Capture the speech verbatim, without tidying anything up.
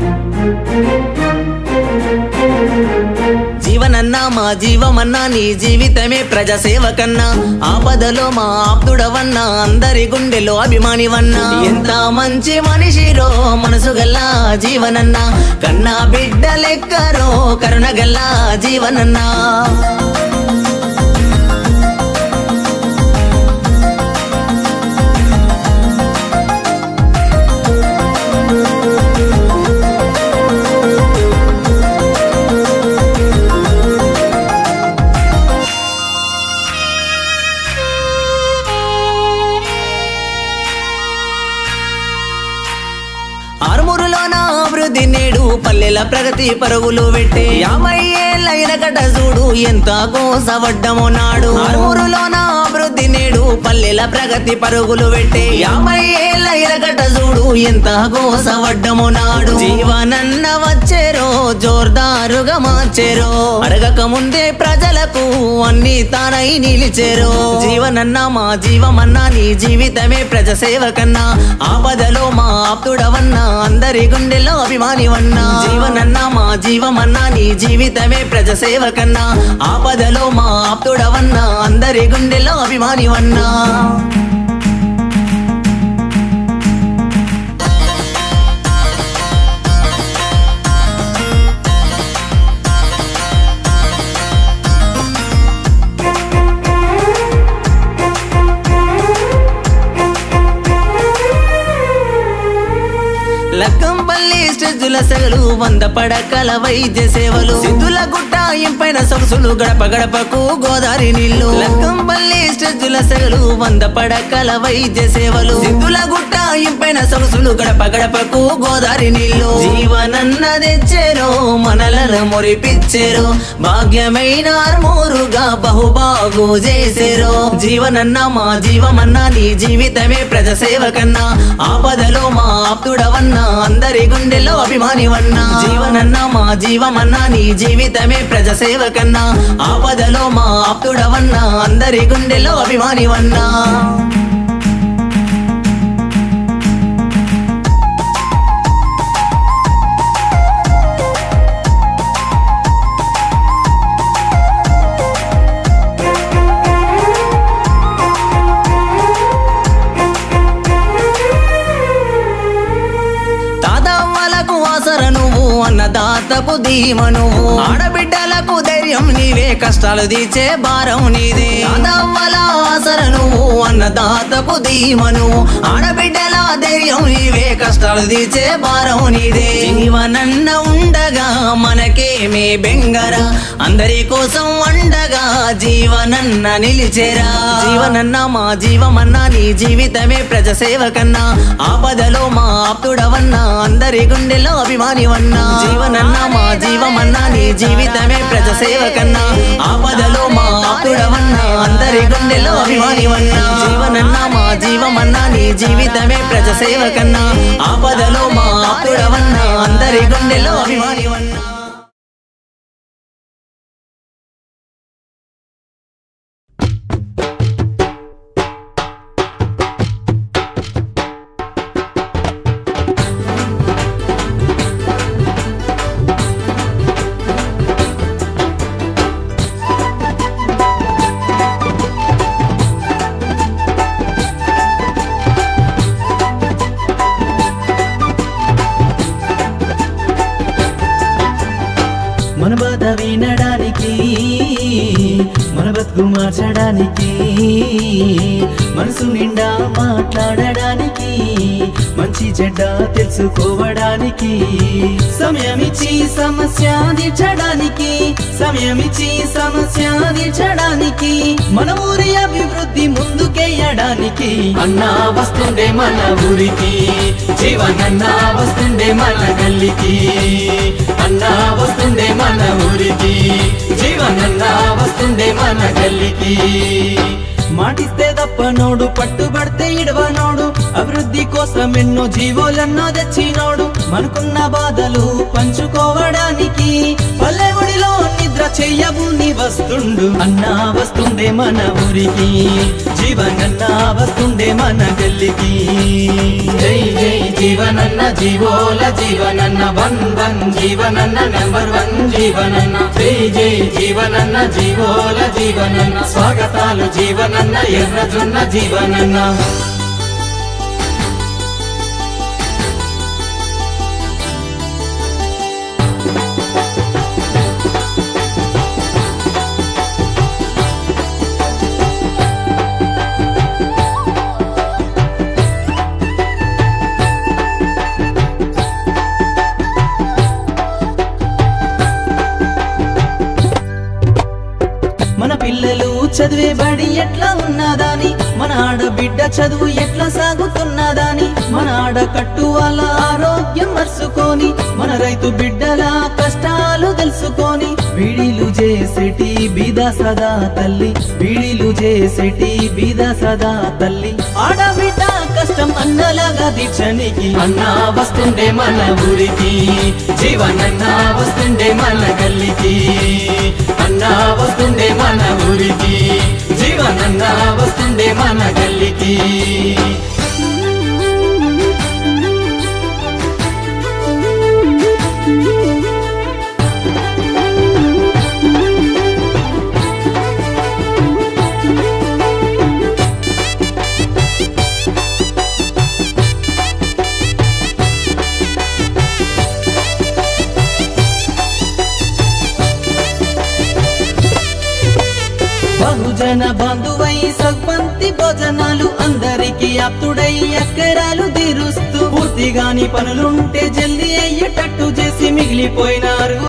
జీవనన్నా మా జీవమన్నా నీ జీవితమే ప్రజాసేవకన్నా ఆపదలో మా ఆప్తుడవన్నా అందరి గుండెలో అభిమానివన్నా ఎంత మంచి మనిషిరో మనసు గల్లా జీవనన్నా కన్నా బిడ్డ లెక్కరో కరుణ గల్లా జీవనన్నా ఆరుమూరులోన అభివృద్ధి నేడు పల్లెల ప్రగతి పరుగులు పెట్టే యాభై ఏళ్ళ ఇరగట చూడు ఎంత కోసవడ్డమో నాడు ఆరుమూరులోన అభివృద్ధి నేడు పల్లెల ప్రగతి పరుగులు పెట్టే యాభై ఏళ్ళ ఇరగట చూడు ఎంత కోసవడ్డమో నాడు జీవనన్న వచ్చేరో జోర్దారుగా మార్చేరో అడగక ముందే ప్రజలకు అన్ని తానై నిలిచేరో జీవనన్న మా జీవమన్నా నీ జీవితమే ప్రజాసేవకన్నా ఆపదలో మా ఆప్తుడవన్నా అందరి గుండెలో అభిమానివన్నా జీవనన్నా మా జీవమన్నా నీ జీవితమే ప్రజాసేవకన్నా ఆపదలో మా ఆప్తుడవన్నా అందరి గుండెలో అభిమానివన్నా లక్కంపల్లి స్టెజ్జుల సెగలు వంద పడకల వైద్య సేవలు సిద్ధుల గుట్ట ఇంపైన సొగసులు గడప గడపకు గోదావరి నీళ్లు లక్కంపల్లి స్టెజ్జుల సెగలు వంద పడకల వైద్య సేవలు సిద్ధుల గుట్ట ఇంపైన సొగసులు గడప గడపకు గోదావరి నీళ్లు జీవనన్న తెచ్చేరో మనల మురిపిచ్చేరో భాగ్యమైన ఆర్మూరుగా బహుబాగు చేసేరో జీవనన్న మా జీవమన్నా నీ జీవితమే ప్రజాసేవకన్నా ఆపదలో మా ఆప్తుడవన్నా అందరి గుండెలో అభిమానివన్నా జీవనన్నా మా జీవమన్నా నీ జీవితమే ప్రజాసేవకన్నా ఆపదలో మా ఆప్తుడవన్నా అందరి గుండెలో అభిమానివన్నా అన్నదాతకు ధీమ నువ్వు ఆడబిడ్డలకు ధైర్యం నీవే కష్టాలు తీర్చే భారం నీదే ఆదవ్వల ఆసర నువ్వు అన్నదాతకు ధీమ నువ్వు ఆడబిడ్డల ధైర్యం నీవే కష్టాలు తీర్చే భారం నీదే జీవనన్న ఉండగా మనకేమే బెంగరా అందరి కోసం అండగా జీవనన్న నిలిచేరా జీవనన్న మా జీవమన్నా నీ జీవితమే ప్రజాసేవకన్నా ఆపదలో మా ఆప్తుడవన్నా అందరి గుండెలో అభిమానివన్నా జీవనన్నా మా జీవమన్నా నీ జీవితమే ప్రజాసేవకన్నా ఆపదలో మా ఆప్తుడవన్నా అందరి గుండెలో అభిమానివన్నా జీవనన్నా మా జీవమన్నా నీ జీవితమే ప్రజాసేవకన్నా ఆపదలో మా ఆప్తుడవన్నా అందరి గుండెలో అభిమానివన్నా మన బాధ వినడానికి మన బతుకు మార్చడానికి మనసు నిండా మాట్లాడడానికి మంచి చెడ్డ తెలుసుకోవడానికి సమయమిచ్చి సమస్య తీర్చడానికి సమయమిచ్చి సమస్య తీర్చడానికి మన ఊరి అభివృద్ధి ముందుకేయడానికి అన్నా వస్తుండే మన ఊరికి జీవనన్నా వస్తుండే మన గల్లికి అన్నా వస్తుండే మన ఊరికి జీవనన్నా వస్తుండే మన గల్లికి మాటిస్తే తప్పనోడు పట్టుబడితే ఇడవనోడు అభివృద్ధి కోసం ఎన్నో జీవోలన్నో తెచ్చినోడు మనకున్న బాధలు పంచుకోవడానికి పల్లె గుడిలో నిద్ర చెయ్యవు నీ వస్తుండు అన్నా వస్తుండే మన ఊరికి జీవనన్నా వస్తుండే మన గల్లికి జై జై జీవనన్న జీవోల జీవనన్న వన్ వన్ జీవనన్న నెంబర్ వన్ జీవనన్న జై జై జీవనన్న జీవోల జీవనన్న స్వాగతాలు జీవనన్న ఎర్రజొన్న జీవనన్న మన పిల్లలు చదివే బడి ఎట్లా ఉన్నదాని మన ఆడబిడ్డ చదువు ఎట్లా సాగుతున్నదాని మన ఆడ కట్టు వాళ్ళ ఆరోగ్యం మర్చుకొని మన రైతు బిడ్డల కష్టాలు తెలుసుకొని బీడీలు చేసేటి బీద సదా తల్లి బీడీలు చేసేటి బీద సదా తల్లి ఆడబిడ్డ కష్టం అన్నలాగా దీక్షనికి అన్నా వస్తుండే మన ఊరికి జీవనన్నా వస్తుండే మన గల్లికి అన్నా వస్తుండే మన ఊరికి జీవనన్నా వస్తుండే మన గల్లికి బహుజన బంధువై సర్పంతి భోజనాలు అందరికి ఆప్తుడై అక్కరాలు తీరుస్తూ పూర్తిగాని పనులుంటే జల్దీ అయ్యేటట్టు చేసి మిగిలిపోయినారు